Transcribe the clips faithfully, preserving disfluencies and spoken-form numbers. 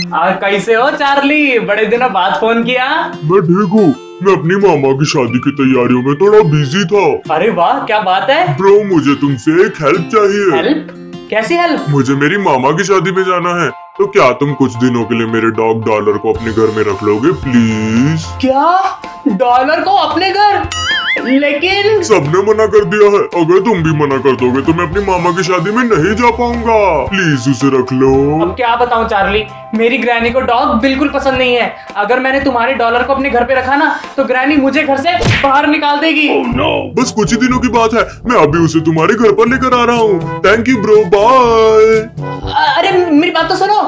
और कैसे हो चार्ली? बड़े दिनों बाद फोन किया। मैं ठीक हूँ। मैं अपनी मामा की शादी की तैयारियों में थोड़ा बिजी था। अरे वाह, क्या बात है। ब्रो, मुझे तुमसे एक हेल्प चाहिए। हेल्प? कैसी हेल्प? मुझे मेरी मामा की शादी में जाना है, तो क्या तुम कुछ दिनों के लिए मेरे डॉग डॉलर को अपने घर में रख लोगे प्लीज? क्या? डॉलर को अपने घर? लेकिन सबने मना कर दिया है। अगर तुम भी मना कर दोगे तो मैं अपनी मामा की शादी में नहीं जा पाऊंगा। प्लीज उसे रख लो। अब क्या बताऊं चार्ली, मेरी ग्रैनी को डॉग बिल्कुल पसंद नहीं है। अगर मैंने तुम्हारे डॉलर को अपने घर पे रखा ना, तो ग्रैनी मुझे घर से बाहर निकाल देगी। oh, no. बस कुछ ही दिनों की बात है, मैं अभी उसे तुम्हारे घर पर लेकर आ रहा हूँ। Thank you bro, bye. अरे मेरी बात तो सुनो।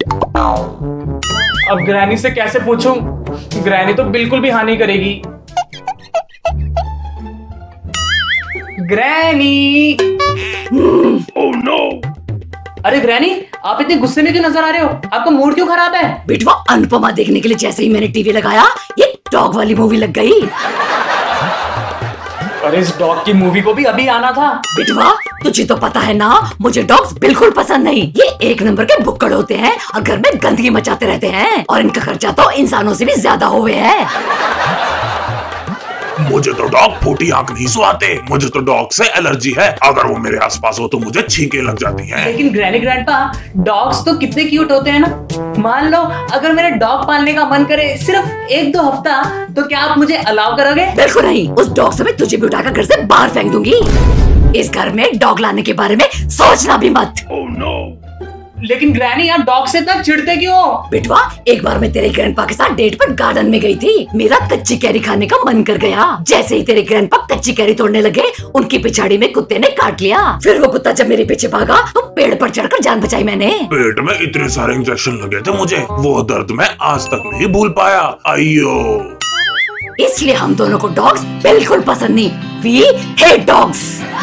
अब ग्रैनी से कैसे पूछूं? ग्रैनी तो बिल्कुल भी हाँ नहीं करेगी। ग्रैनी। oh, no. अरे ग्रैनी, आप इतने गुस्से में क्यों नजर आ रहे हो? आपका मूड क्यों खराब है? बेटवा, अनुपमा देखने के लिए जैसे ही मैंने टीवी लगाया, ये डॉग वाली मूवी लग गई। अरे इस डॉग की मूवी को भी अभी आना था। बेटवा, तुझे तो पता है ना, मुझे डॉग्स बिल्कुल पसंद नहीं। ये एक नंबर के बुक्कड़ होते हैं और घर में गंदगी मचाते रहते हैं, और इनका खर्चा तो इंसानों से भी ज्यादा हुए है। मुझे तो डॉग फूटी आंख नहीं सुहाते। मुझे तो डॉग से एलर्जी है। अगर वो मेरे आसपास हो तो मुझे छींकें लग जाती हैं। लेकिन ग्रैनी ग्रैंडपा, डॉग्स तो कितने क्यूट होते हैं ना। मान लो अगर मेरे डॉग पालने का मन करे सिर्फ एक दो हफ्ता, तो क्या आप मुझे अलाउ करोगे? बिल्कुल नहीं। उस डॉग से मैं तुझे भी उठाकर घर से बाहर फेंक दूंगी। इस घर में डॉग लाने के बारे में सोचना भी मत। oh, no. लेकिन ग्रैनी, आप डॉग से इतना चिढ़ते क्यों? बेटवा, एक बार मैं तेरे ग्रैंडपा के साथ डेट पर गार्डन में गई थी। मेरा कच्ची कैरी खाने का मन कर गया। जैसे ही तेरे ग्रैंडपा कच्ची कैरी तोड़ने लगे, उनकी पिछाड़ी में कुत्ते ने काट लिया। फिर वो कुत्ता जब मेरे पीछे भागा, तो पेड़ पर चढ़कर जान बचाई मैंने। पेट में इतने सारे इंजेक्शन लगे थे मुझे, वो दर्द मैं आज तक नहीं भूल पाया। अयो। इसलिए हम दोनों को डॉग्स बिल्कुल पसंद नहीं। We hate dogs.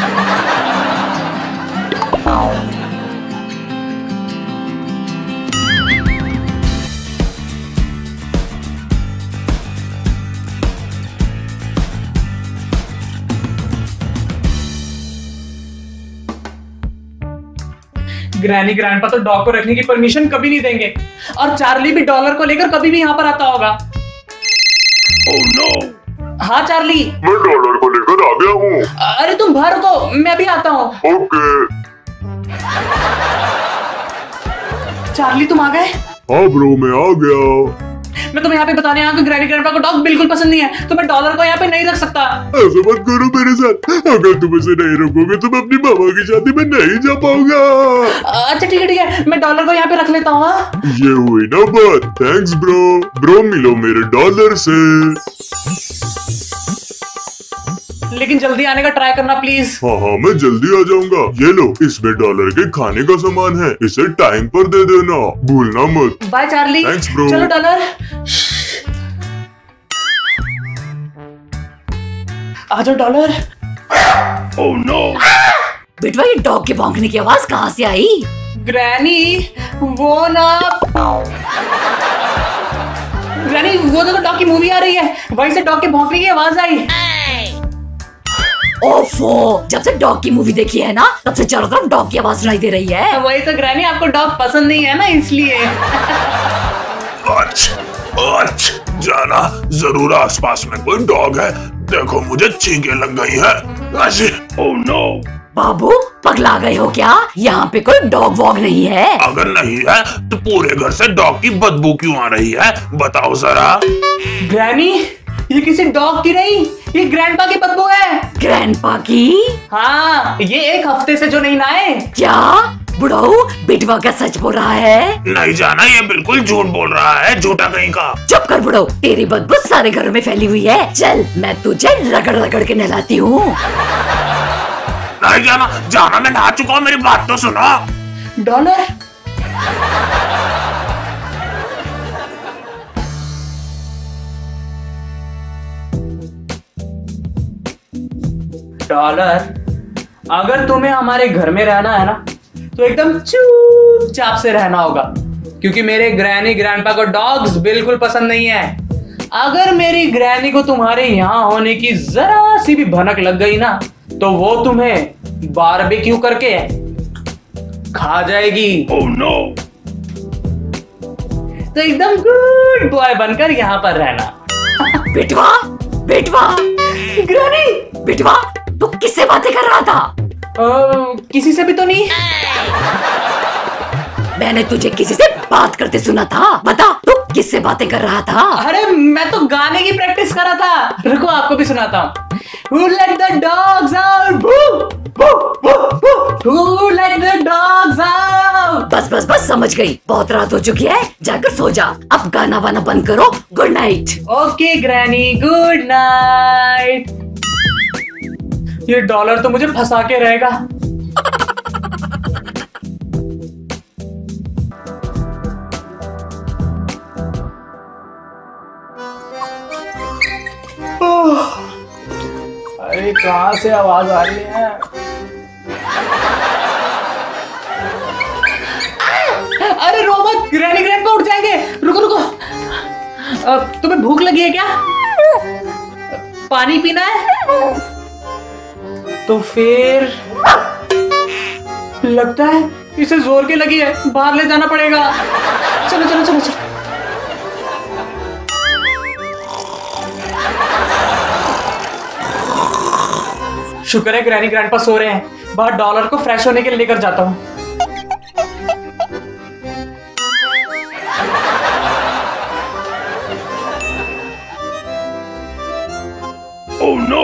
Granny grandpa तो डॉग को रखने की परमिशन कभी नहीं देंगे, और चार्ली भी डॉलर को लेकर कभी भी यहाँ पर आता होगा। oh, no. हाँ चार्ली, मैं डॉलर को लेकर आ गया हूँ। अरे तुम बाहर रुको, मैं अभी आता हूँ। ओके। चार्ली तुम आ गए? हाँ ब्रो, मैं आ गया। मैं तुम्हें यहाँ पे बताने आया कि ग्रैनी ग्रैंडपा को डॉग बिल्कुल पसंद नहीं है, तो मैं डॉलर को यहाँ पे नहीं रख सकता। ऐसा मत करो मेरे साथ। अगर तुम इसे नहीं रखोगे तो मैं अपनी मामा की शादी में नहीं जा पाऊंगा। अच्छा ठीक है ठीक है, मैं डॉलर को यहाँ पे रख लेता हूँ। हाँ? ये हुई ना बात। Thanks bro. ब्रो, मिलो मेरे डॉलर से। लेकिन जल्दी आने का ट्राई करना प्लीज। हाँ हाँ, मैं जल्दी आ जाऊंगा। ये लो, इसमें डॉलर के खाने का सामान है, इसे टाइम पर दे देना, भूलना मत। Bye Charlie. Thanks bro. चलो डॉलर। आ जाओ डॉलर। oh, no. बेटवा, ये डॉग के भौंकने की आवाज कहाँ से आई? ग्रैनी, वो ना ग्रैनी, वो देखो डॉग की मूवी आ रही है, वहीं से डॉग के भौंकने की आवाज आई। ओफो, जब से डॉग की मूवी देखी है ना, तब से चारों तरफ डॉग की आवाज सुनाई दे रही है। वही तो ग्रैनी, आपको डॉग पसंद नहीं है ना, इसलिए। अच्छा अच्छा, जाना जरूर आसपास में कोई डॉग है। देखो मुझे छींकें लग गई है। oh, no. बाबू, पगला गए हो क्या? यहाँ पे कोई डॉग वॉग नहीं है। अगर नहीं है तो पूरे घर से डॉग की बदबू क्यों आ रही है, बताओ जरा। ग्रैनी, ये किसी डॉग की नहीं, ये ग्रैंडपा की बदबू है। ग्रैंडपा की? हाँ, ये एक हफ्ते से जो नहीं नहाए। क्या बुढ़ाऊ, बेटवा क्या सच बोल रहा है? नहीं जाना, ये बिल्कुल झूठ बोल रहा है, झूठा कहीं का। चुप कर बुढ़ाऊ, तेरी बदबू सारे घर में फैली हुई है। चल, मैं तुझे रगड़ रगड़ के नहलाती हूँ। नहीं जाना, जाना, मैं नहा चुका हूँ, मेरी बात तो सुनो। डॉलर, डॉलर, अगर तुम्हें हमारे घर में रहना है ना, तो एकदम चुपचाप से रहना होगा, क्योंकि मेरे ग्रैनी ग्रैंडपा को डॉग्स बिल्कुल पसंद नहीं है। अगर मेरी ग्रैनी को तुम्हारे यहाँ होने की जरा सी भी भनक लग गई ना, तो वो तुम्हें बारबेक्यू करके खा जाएगी। oh, no. तो एकदम गुड बॉय बनकर यहाँ पर रहना। बेटवा, बेटवा, ग्रैनी, बेटवा, तू किससे बातें कर रहा था? आ, किसी से भी तो नहीं। मैंने तुझे किसी से बात करते सुना था। बता, तू किससे बातें कर रहा था? अरे मैं तो गाने की प्रैक्टिस कर रहा था। रुको आपको भी सुनाता हूँ। Who let the dogs out? Boo! Boo! Boo! Boo! Who let the dogs out? बस बस बस समझ गई। बहुत रात हो चुकी है, जाकर सो जा। अब गाना वाना बंद करो। Good night. Okay granny, good night. ये डॉलर तो मुझे फंसा के रहेगा। अरे कहाँ से आवाज आ रही है? अरे रो मत, ग्रैनी ग्रैंडपा उठ जाएंगे। रुको रुको, अब तुम्हें भूख लगी है क्या? पानी पीना है? तो फिर लगता है इसे जोर की लगी है, बाहर ले जाना पड़ेगा। चलो चलो चलो चलो। शुक्र है ग्रैनी ग्रैंडपा सो रहे हैं। बाहर डॉलर को फ्रेश होने के लिए लेकर जाता हूँ। Oh no!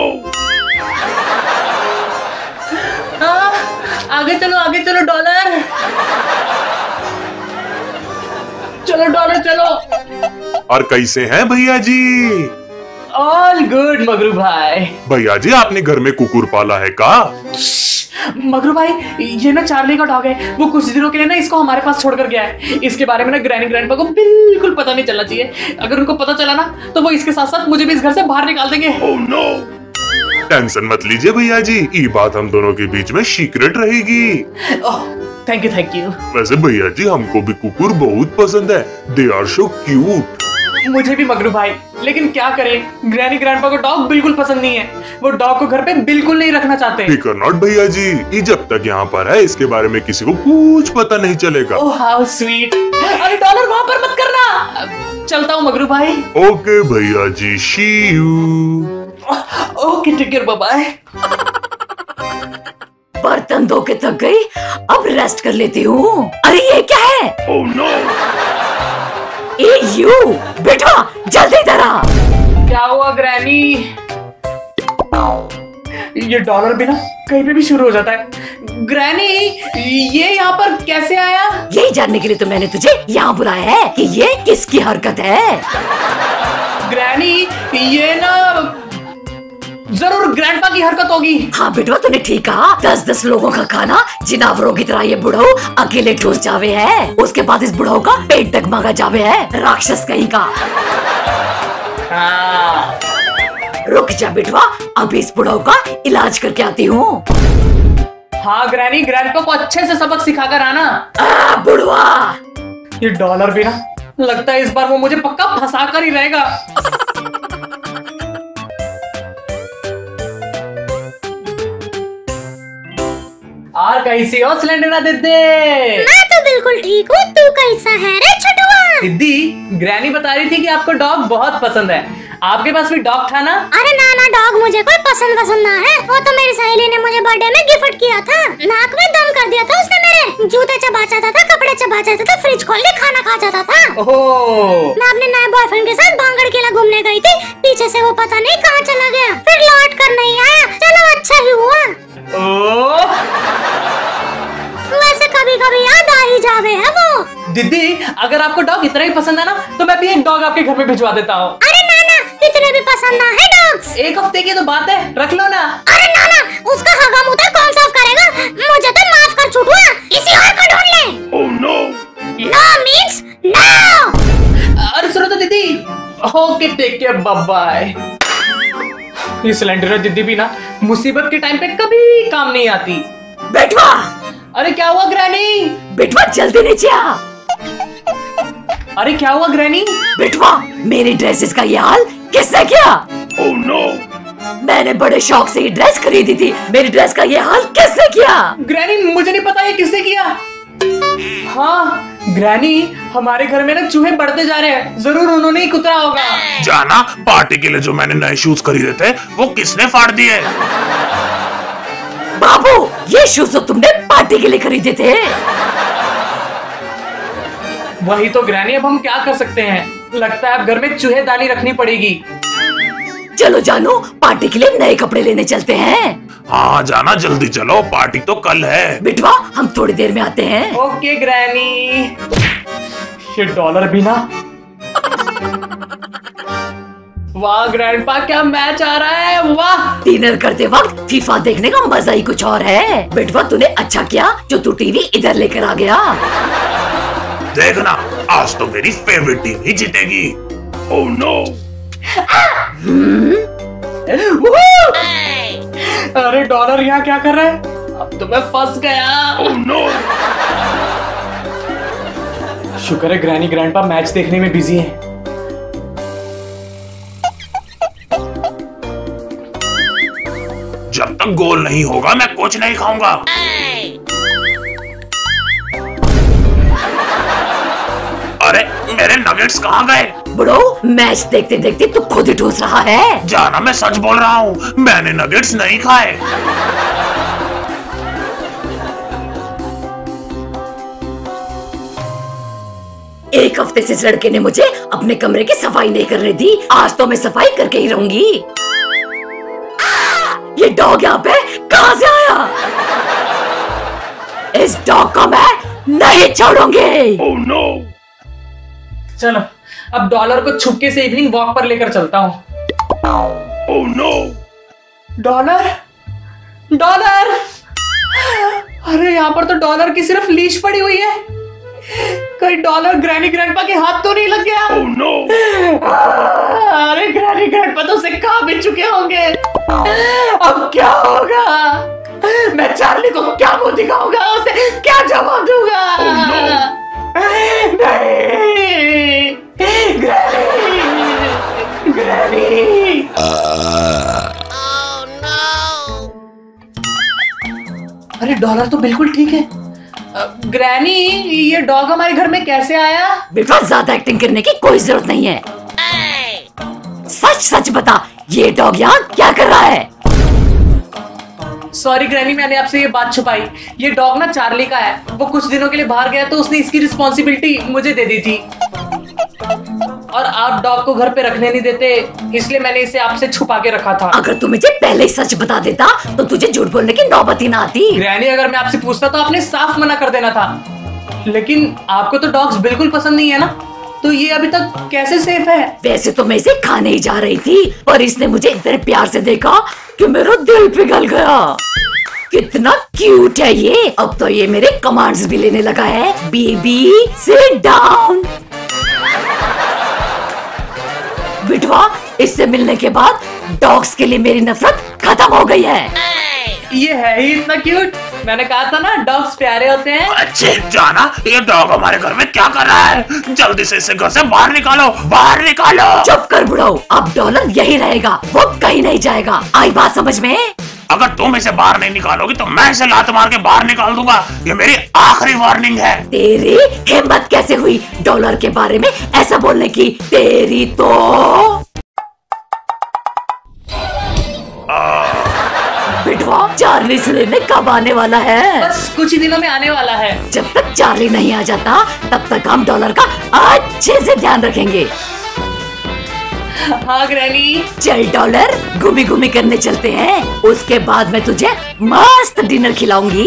आगे चलो आगे चलो डॉलर, चलो डॉलर चलो। और कैसे हैं भैया जी? ऑल गुड मगरू भाई। भैया जी आपने घर में कुकुर पाला है का? मगरू भाई, ये ना चार्ली का डॉग है। वो कुछ दिनों के लिए ना इसको हमारे पास छोड़कर गया है। इसके बारे में ना ग्रैनी ग्रैंडपा को बिल्कुल पता नहीं चलना चाहिए। अगर उनको पता चला ना तो वो इसके साथ साथ मुझे भी इस घर से बाहर निकाल देंगे। Oh no! टेंशन मत लीजिए भैया जी, ये बात हम दोनों के बीच में सीक्रेट रहेगी। Oh thank you thank you. वैसे भैया जी हमको भी कुकुर बहुत पसंद है। They are so cute. मुझे भी मगरू भाई, लेकिन क्या करें, ग्रैनी ग्रैंडपा को डॉग बिल्कुल पसंद नहीं है। वो डॉग को घर पे बिल्कुल नहीं रखना चाहते। फिकर नॉट भैया जी, ये जब तक यहाँ पर है इसके बारे में किसी को कुछ पता नहीं चलेगा। Oh how sweet. अरे डॉलर वहां पर मत करना। चलता हूँ मगरू भाई। ओके भैया जी, see you. Okay take care, bye bye. बर्तन धो के थक गई, अब रेस्ट कर लेती हूँ। अरे ये क्या है? Oh no! ए यू, बेटा जल्दी इधर आ। क्या हुआ ग्रैनी? ये डॉलर भी ना कहीं पे भी शुरू हो जाता है। ग्रैनी, ये यहाँ पर कैसे आया? यही जानने के लिए तो मैंने तुझे यहाँ बुलाया है कि ये किसकी हरकत है। ग्रैनी, ये ना जरूर ग्रैंडपा की हरकत होगी। हाँ बेटवा, तूने ठीक कहा। दस दस लोगों का खाना जिनावरों की तरह ये बुढ़ऊ अकेले ठूस जावे है। उसके बाद इस बुढ़ऊ का पेट डगमगा जावे है। राक्षस कहीं का। हाँ। रुक जा बेटवा, अभी इस बुढ़ऊ का इलाज करके आती हूँ। हाँ ग्रैनी, ग्रैंडपा को अच्छे से सबक सिखाकर आना। आ, बुढ़वा। ये डॉलर भी ना लगता है इस बार वो मुझे पक्का फंसा कर ही रहेगा। और कैसी हो सिलेंडर दीदी? मैं तो बिल्कुल ठीक हूँ, तू कैसा है रे छुटुआ? दीदी, ग्रैनी बता रही थी कि आपको डॉग बहुत पसंद है। आपके पास भी डॉग था ना? अरे ना ना, डॉग मुझे कोई पसंद पसंद ना है। वो तो मेरी सहेली ने मुझे बर्थडे में गिफ्ट किया था। नाक में दम कर दिया था उसने मेरे। जूते चबा जाता था, कपड़े चबा जाता था, फ्रिज खोल के खाना खा जाता था। ओह। मैं अपने नए बॉयफ्रेंड के साथ भांगड़ किला घूमने गई थी। पीछे से वो पता नहीं कहाँ चला गया, फिर लौट कर नहीं आया। चलो अच्छा ही हुआ। ओह। वैसे कभी कभी याद आ ही जावे है वो। दीदी, अगर आपको डॉग इतना ही पसंद है ना तो मैं भी एक डॉग आपके घर में भिजवा देता हूँ। अरे नाना, इतने भी पसंद ना है डॉग्स। एक हफ्ते की तो बात है, रख लो ना। अरे नाना, उसका हगा मुंह कौन साफ करेगा? मुझे तो माफ कर छुटुआ, किसी और को ढूंढ ले। Oh no! No means no. अरे सुनो तो दीदी। Okay take care, bye bye. ये सिलेंडर दीदी भी ना मुसीबत के टाइम पे कभी काम नहीं आती। बेटवा। अरे क्या हुआ ग्रैनी? बेटवा जल्दी नीचे आ। अरे क्या हुआ ग्रैनी? बेटवा, मेरी ड्रेसेस का ये हाल किसने किया? Oh no! मैंने बड़े शौक से ये ड्रेस खरीदी थी। मेरी ड्रेस का ये हाल किसने किया? ग्रैनी, मुझे नहीं पता ये किसने किया। हाँ ग्रैनी, हमारे घर में ना चूहे बढ़ते जा रहे हैं, जरूर उन्होंने ही कुतरा होगा। जाना, पार्टी के लिए जो मैंने नए शूज खरीदे थे वो किसने फाड़ दिए? बाबू, ये शूज तो तुमने पार्टी के लिए खरीदे थे। वही तो ग्रैनी, अब हम क्या कर सकते हैं? लगता है अब घर में चूहेदानी रखनी पड़ेगी। चलो जानू, पार्टी के लिए नए कपड़े लेने चलते हैं। हाँ जाना, जल्दी चलो, पार्टी तो कल है। बिटवा, हम थोड़ी देर में आते हैं। Okay granny. ये डॉलर भी ना। वाह ग्रैंडपा, क्या मैच आ रहा है, वाह। डिनर करते वक्त फीफा देखने का मजा ही कुछ और है। बिटवा, तूने अच्छा किया जो तू टीवी इधर लेकर आ गया। देखना, आज तो मेरी फेवरेट टीम ही जीतेगी। ओह नो। अरे डॉलर यहाँ क्या कर रहा है? अब तो मैं फंस गया। Oh no. शुक्र है ग्रैनी ग्रैंडपा मैच देखने में बिजी है। जब तक गोल नहीं होगा मैं कुछ नहीं खाऊंगा। अरे मेरे नगेट्स कहाँ गए? ब्रो, मैच देखते देखते तू खुद ही ठूस रहा है। जाना, मैं सच बोल रहा हूँ, मैंने नगेट्स नहीं खाए। एक हफ्ते से इस लड़के ने मुझे अपने कमरे की सफाई नहीं करने दी। आज तो मैं सफाई करके ही रहूंगी। ये डॉग यहाँ पे कहाँ से आया? इस डॉग को मैं नहीं छोड़ूंगी। Oh no. चलो अब डॉलर को छुपके से इवनिंग वॉक पर लेकर चलता हूँ। Oh no. डॉलर, डॉलर, अरे यहाँ पर तो डॉलर की सिर्फ लीश पड़ी हुई है। कहीं डॉलर ग्रैनी ग्रैंडपा के हाथ तो नहीं लग गया? Oh no. अरे ग्रैनी ग्रैंडपा तो उसे खा भी चुके होंगे। अब क्या होगा? मैं चार्ली को क्या मुंह दिखाऊंगा? उसे क्या जवाब दूंगा? Oh no. नहीं, ग्रैनी, ग्रैनी। अरे डॉलर तो बिल्कुल ठीक है। ग्रैनी, ये डॉग हमारे घर में कैसे आया? बेटा, ज्यादा एक्टिंग करने की कोई जरूरत नहीं है। सच सच बता, ये डॉग यहाँ क्या कर रहा है? सॉरी ग्रैनी, मैंने आपसे ये बात छुपाई। ये डॉग ना चार्ली का है। वो कुछ दिनों के लिए बाहर गया तो उसने इसकी रिस्पॉन्सिबिलिटी मुझे दे दी थी। और आप डॉग को घर पे रखने नहीं देते, इसलिए मैंने इसे आपसे छुपा के रखा था। अगर तू मुझे पहले ही सच बता देता तो तुझे झूठ बोलने की नौबत ही ना आती। ग्रैनी, अगर मैं आपसे पूछता तो आपने साफ मना कर देना था। लेकिन आपको तो डॉग्स बिल्कुल पसंद नहीं है ना, तो ये अभी तक कैसे सेफ है? वैसे तो मैं इसे खाने ही जा रही थी, पर इसने मुझे इतने प्यार से देखा कि मेरा दिल पिघल गया। कितना क्यूट है ये। अब तो ये मेरे कमांड्स भी लेने लगा है। Baby sit down. बिटवा, इससे मिलने के बाद डॉग्स के लिए मेरी नफरत खत्म हो गई है। ये है ही इतना क्यूट। मैंने कहा था ना, डॉग्स प्यारे होते हैं। अच्छे जाना, ये डॉग हमारे घर में क्या कर रहा है? जल्दी से इसे घर से बाहर निकालो, बाहर निकालो। चुप कर बुढ़ाओ, अब डॉलर यही रहेगा, वो कहीं नहीं जाएगा। आई बात समझ में? अगर तुम इसे बाहर नहीं निकालोगी तो मैं इसे लात मार के बाहर निकाल दूंगा। ये मेरी आखिरी वार्निंग है। तेरी हिम्मत कैसे हुई डॉलर के बारे में ऐसा बोलने की? तेरी तो बिटवा, चार्ली से लेने कब आने वाला है? बस कुछ ही दिनों में आने वाला है। जब तक चार्ली नहीं आ जाता तब तक हम डॉलर का अच्छे से ध्यान रखेंगे। हाँ ग्रैनी। चल डॉलर, घूमी घूमी करने चलते हैं। उसके बाद मैं तुझे मस्त डिनर खिलाऊंगी।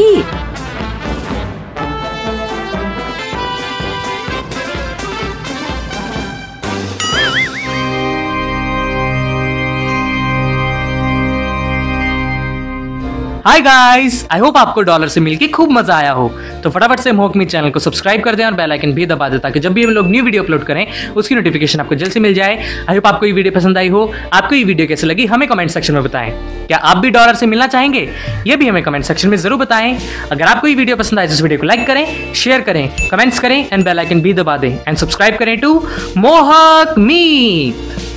हाय गाइस, आई होप आपको डॉलर से मिलके खूब मजा आया हो। तो फटाफट से मोहक मी चैनल को सब्सक्राइब कर दें और बेल आइकन भी दबा दें ताकि जब भी हम लोग न्यू वीडियो अपलोड करें उसकी नोटिफिकेशन आपको जल्द से मिल जाए। आई होप आपको ये वीडियो पसंद आई हो। आपको ये वीडियो कैसे लगी हमें कमेंट सेक्शन में बताएं। क्या आप भी डॉलर से मिलना चाहेंगे? ये भी हमें कमेंट सेक्शन में जरूर बताएं। अगर आपको ये वीडियो पसंद आए तो इस वीडियो को लाइक करें, शेयर करें, कमेंट्स करें एंड बेल आइकन भी दबा दें एंड सब्सक्राइब करें टू मोहक मी।